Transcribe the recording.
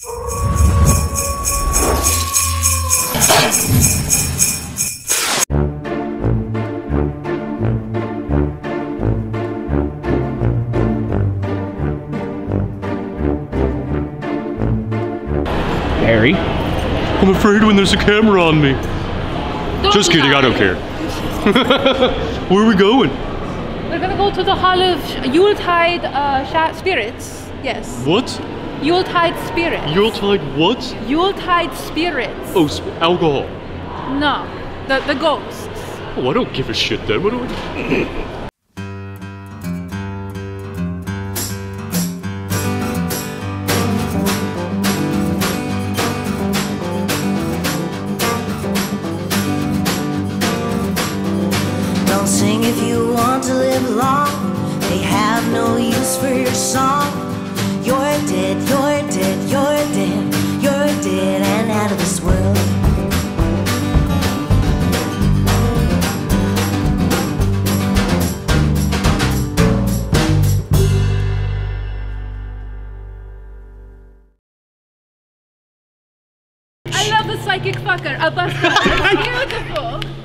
Harry? I'm afraid when there's a camera on me. Just kidding, I don't care. Where are we going? We're gonna go to the Hall of Yuletide Spirits. Yes. What? Yuletide Spirits. Yuletide what? Yuletide Spirits. Oh, alcohol. No, the ghosts. Oh, I don't give a shit then. What do I... Don't sing if you want to live long. They have no use for your song. You're dead, you're dead, you're dead. You're dead and out of this world. I love the psychic fucker. A bus. Beautiful.